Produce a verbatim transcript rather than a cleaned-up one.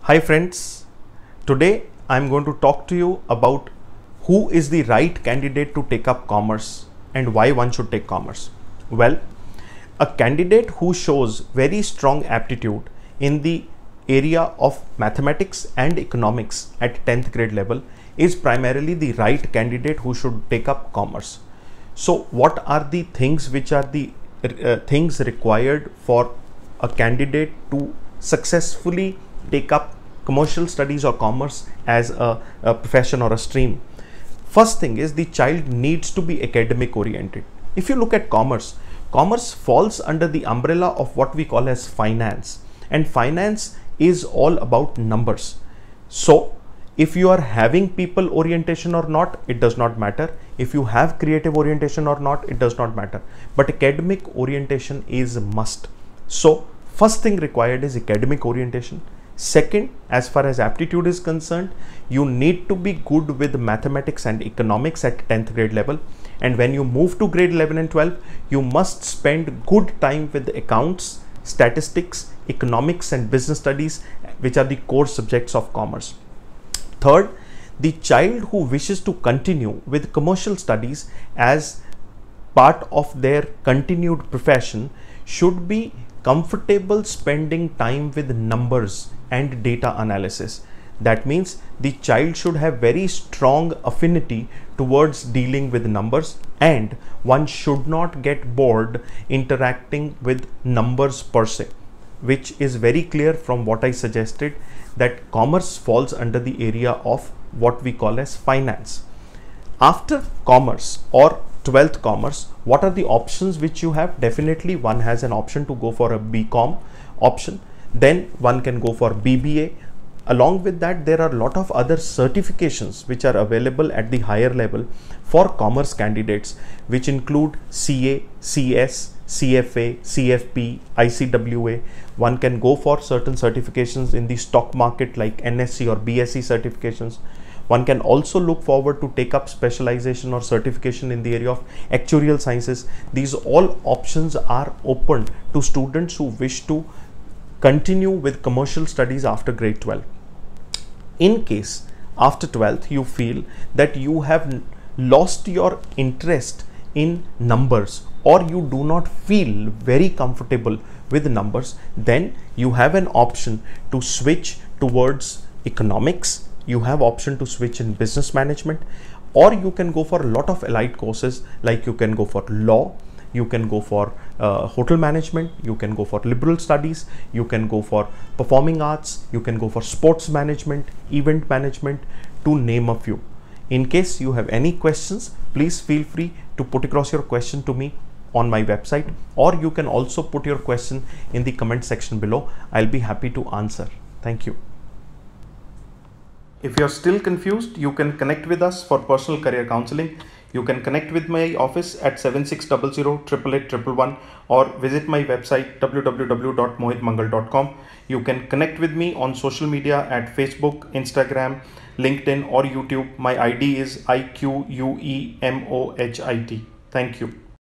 Hi friends, today I'm going to talk to you about who is the right candidate to take up commerce and why one should take commerce. Well, a candidate who shows very strong aptitude in the area of mathematics and economics at tenth grade level is primarily the right candidate who should take up commerce. So what are the things which are the uh, things required for a candidate to successfully take up commercial studies or commerce as a, a profession or a stream? First thing is, the child needs to be academic oriented. If you look at commerce, commerce falls under the umbrella of what we call as finance, and finance is all about numbers. So if you are having people orientation or not, it does not matter. If you have creative orientation or not, it does not matter. But academic orientation is a must. So first thing required is academic orientation. Second, as far as aptitude is concerned, you need to be good with mathematics and economics at tenth grade level. And when you move to grade eleven and twelve, you must spend good time with accounts, statistics, economics and business studies, which are the core subjects of commerce. Third, the child who wishes to continue with commercial studies as part of their continued profession should be comfortable spending time with numbers and data analysis. That means the child should have very strong affinity towards dealing with numbers, and one should not get bored interacting with numbers per se, which is very clear from what I suggested, that commerce falls under the area of what we call as finance. After commerce or twelfth commerce, what are the options which you have? Definitely one has an option to go for a B Com option. Then one can go for B B A. Along with that, there are a lot of other certifications which are available at the higher level for commerce candidates, which include C A, C S, C F A, C F P, I C W A. One can go for certain certifications in the stock market like N S C or B S C certifications. One can also look forward to take up specialization or certification in the area of actuarial sciences. These all options are open to students who wish to continue with commercial studies after grade twelve. In case after twelfth you feel that you have lost your interest in numbers, or you do not feel very comfortable with numbers, then you have an option to switch towards economics. You have option to switch in business management, or you can go for a lot of allied courses, like you can go for law, you can go for uh, hotel management, you can go for liberal studies, you can go for performing arts, you can go for sports management, event management, to name a few. In case you have any questions, please feel free to put across your question to me on my website, or you can also put your question in the comment section below. I'll be happy to answer. Thank you. If you're still confused, you can connect with us for personal career counseling. You can connect with my office at seven six zero zero, eight eight eight one one, or visit my website w w w dot mohit mangal dot com. You can connect with me on social media at Facebook, Instagram, LinkedIn or YouTube. My I D is I Q U E M O H I T. Thank you.